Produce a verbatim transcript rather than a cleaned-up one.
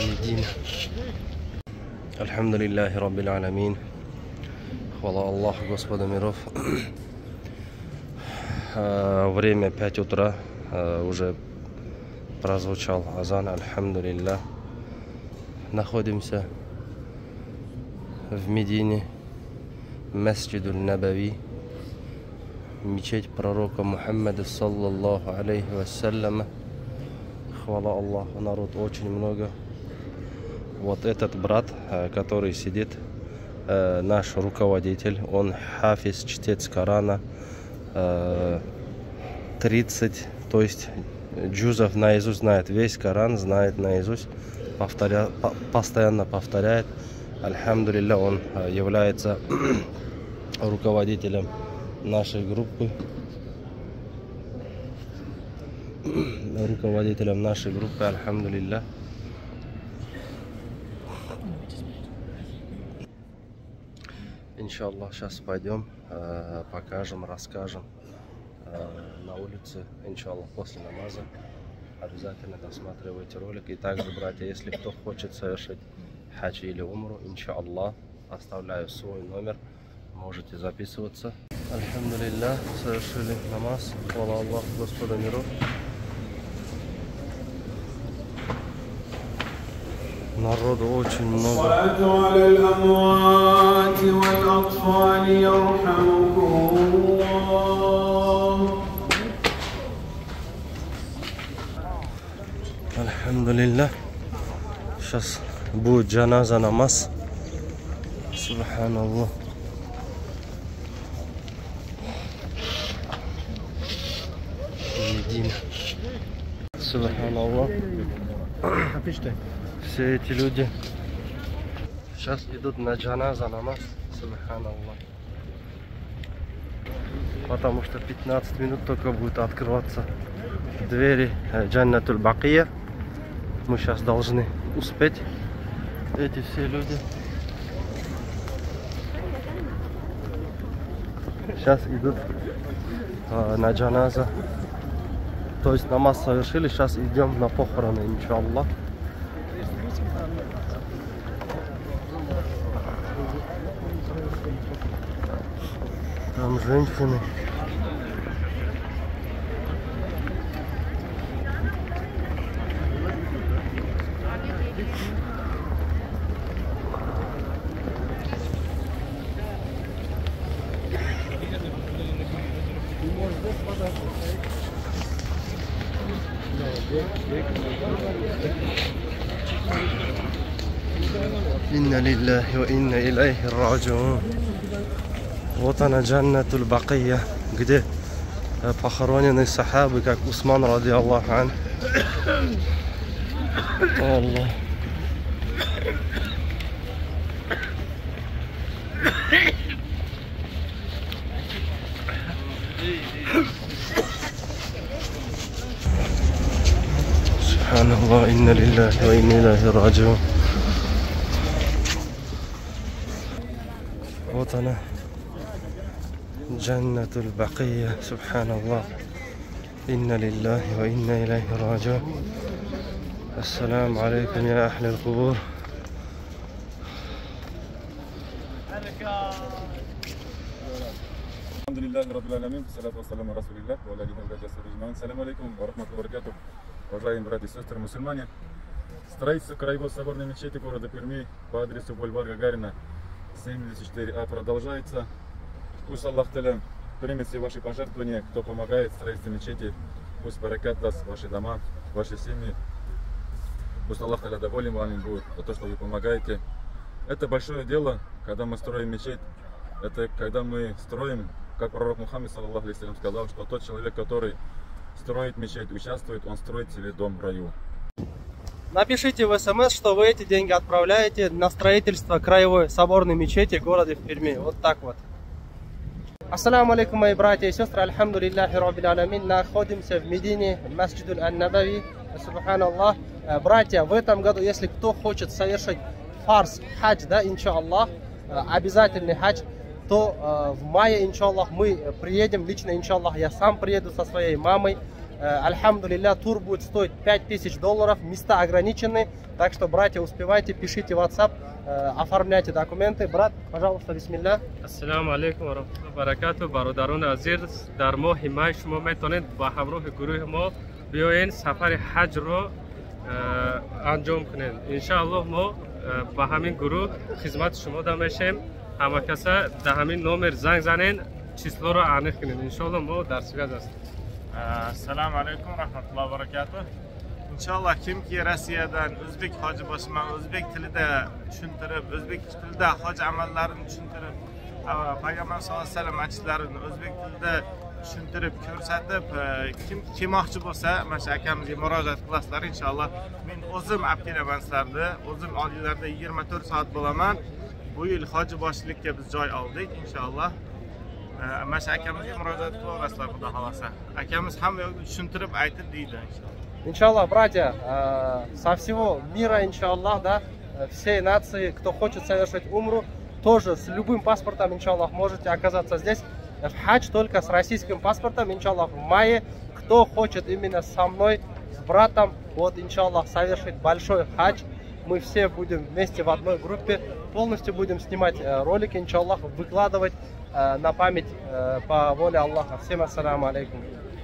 Медина. Альхамдулиллахи Раббил Аламин. Хвала Аллаху, Господа миров. Время пять утра. Уже прозвучал азан. Альхамдулиллах. Находимся в Медине. Масджид аль-Набави. Мечеть пророка Мухаммада, саллаллаху алейхи вассаляма. Хвала Аллаху, народ очень много. Вот этот брат, который сидит, наш руководитель, он хафиз, чтец Корана, тридцать, то есть джузов наизусть знает, весь Коран знает наизусть, повторя, постоянно повторяет. Альхамдулилля, он является руководителем нашей группы, руководителем нашей группы, альхамдулилля. Иншаллах, сейчас пойдем, э, покажем, расскажем э, на улице, иншаллах, после намаза. Обязательно досматривайте ролик. И также, братья, если кто хочет совершить хадж или умру, иншаллах, оставляю свой номер, можете записываться. Альхамдулилля, совершили намаз. Хвала Аллаху, Господа миров. Народу очень много. Альхамдулилля. Сейчас будет джаназа намаз. Субханаллах. Медина. Субханаллах. Все эти люди сейчас идут на джаназа намаз. Субханаллах. Потому что пятнадцать минут только будет открываться двери Джаннатуль Бакия. Мы сейчас должны успеть. Эти все люди сейчас идут э, на джаназа. То есть намаз совершили, сейчас идем на похороны, иншаллах. Там женщины. Инна лиллахи ва инна илайхи раджиун. Вот она, Джаннатуль Бакия, где похоронены сахабы, как Усман, ради Аллаху ан. Аллах. Субханаллах, инна лиллахи ва инна илайхи раджиун. Вот она, Джаннатуль Бакия, субханаллах. Инна лиллахи ва инна илайхи раджиун. Ассаламу алейкум, я ахли аль-кубур. Альхамдулиллахи Раббил Аламин, салату вассаламу ала расулиллах, ва аля алихи ва сахбихи аджмаин. Ассаламу алейкум ва рахматуллахи ва баракатух. Уважаемые братья и сестры мусульмане, строительство краевой соборной мечети города Перми по адресу бульвар Гагарина семьдесят четыре А продолжается. Пусть Аллах Та'аля примет все ваши пожертвования, кто помогает в строительстве мечети. Пусть баракат даст ваши дома, ваши семьи. Пусть Аллах Та'аля доволен вами будет за то, что вы помогаете. Это большое дело, когда мы строим мечеть. Это когда мы строим, как пророк Мухаммад, саллаллаху алейхи ва саллям, сказал, что тот человек, который строит мечеть, участвует, он строит себе дом в раю. Напишите в смс, что вы эти деньги отправляете на строительство краевой соборной мечети в городе Перми. Вот так вот. Ассаламу алейкум, мои братья и сестры. Альхамдулиллахи Раббил Аламин. Находимся в Медине, Масджид аль-Набави. Субханаллах. Братья, в этом году, если кто хочет совершить фарс, хадж, да, иншаллах, обязательный хадж, то в мае, иншаллах, мы приедем, лично, иншаллах, я сам приеду со своей мамой. Альхамдулилля, тур будет стоить пять тысяч долларов, места ограничены, так что, братья, успевайте, пишите в WhatsApp, оформляйте документы. Брат, пожалуйста, бисмилля. Ассаламу алейкум ва рахматуллахи ва баракатух. Бародарон азиз, дар моҳи май шумо метавонед ба ҳамроҳи гурӯҳи мо биёед сафари ҳаҷро анҷом кунед. Иншааллоҳ мо ба ҳамин гурӯҳ хизмати шумо да мешем. ҳама каса да ҳамин номер занг занед, числоро аниқ кунед. Иншааллоҳ мо дар связ ҳастем. Assalomu alaykum rahmatullohi va barakatuh. Inshaalloh kimki Rossiyadan o'zbek hoji boshiman o'zbek tilida tushuntirib, o'zbek tilida hoj amallarini tushuntirib, payg'ambar sollallohu alayhi vasallam hadishlarini o'zbek tilida tushuntirib, ko'rsatib, kim kelmoqchi bo'lsa, mana shu akamizga murojaat qilasizlar inshaalloh. Men o'zim olib kelaman sizlarni, o'zim oliylarda yigirma to'rt soat bo'laman. Bu yil hoji boshchilikka biz joy oldik inshaalloh. Mana shu akamizga murojaat qilaverasizlar, xudo xolasa. Akamiz hamma yoqda tushuntirib aytib deydi inshaalloh. Иншаллах, братья, со всего мира, иншаллах, да, всей нации, кто хочет совершить умру, тоже с любым паспортом, иншаллах, можете оказаться здесь. В хадж только с российским паспортом, иншаллах, в мае. Кто хочет именно со мной, с братом, вот, иншаллах, совершить большой хадж, мы все будем вместе в одной группе, полностью будем снимать ролики, иншаллах, выкладывать на память по воле Аллаха. Всем ассаламу алейкум.